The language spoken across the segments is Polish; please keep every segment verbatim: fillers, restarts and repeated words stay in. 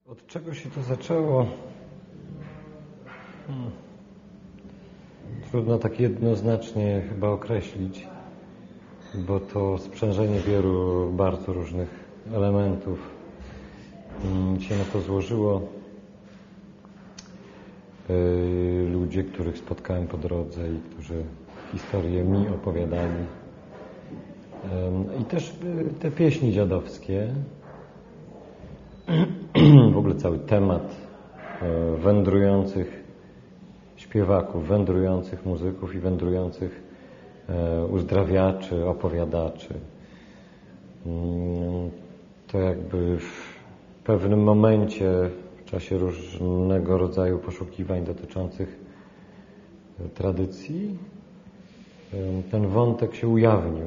Od czego się to zaczęło? Hmm. Trudno tak jednoznacznie chyba określić, bo to sprzężenie wielu bardzo różnych elementów się na to złożyło. Ludzie, których spotkałem po drodze i którzy historię mi opowiadali. I też te pieśni dziadowskie. W ogóle cały temat wędrujących śpiewaków, wędrujących muzyków i wędrujących uzdrawiaczy, opowiadaczy. To jakby w pewnym momencie, w czasie różnego rodzaju poszukiwań dotyczących tradycji, ten wątek się ujawnił.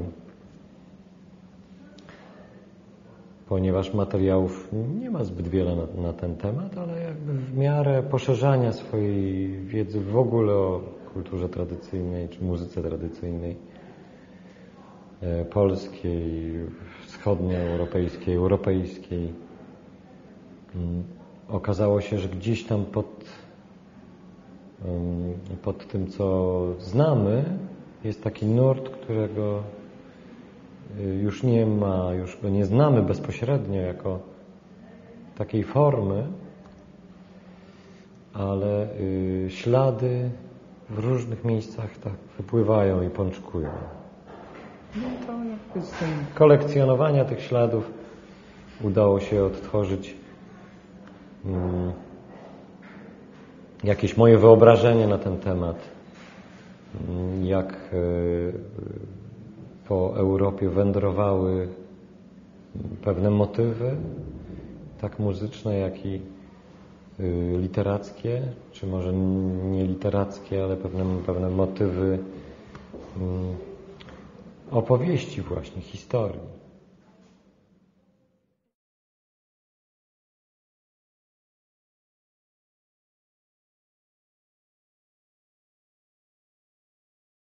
Ponieważ materiałów nie ma zbyt wiele na, na ten temat, ale jakby w miarę poszerzania swojej wiedzy w ogóle o kulturze tradycyjnej czy muzyce tradycyjnej e, polskiej, wschodnioeuropejskiej, europejskiej, um, okazało się, że gdzieś tam pod, um, pod tym, co znamy, jest taki nurt, którego już nie ma, już go nie znamy bezpośrednio jako takiej formy, ale y, ślady w różnych miejscach tak wypływają i pączkują. No to jakby z tym kolekcjonowania tych śladów udało się odtworzyć y, jakieś moje wyobrażenie na ten temat, y, jak y, po Europie wędrowały pewne motywy, tak muzyczne, jak i literackie, czy może nie literackie, ale pewne, pewne motywy opowieści właśnie, historii.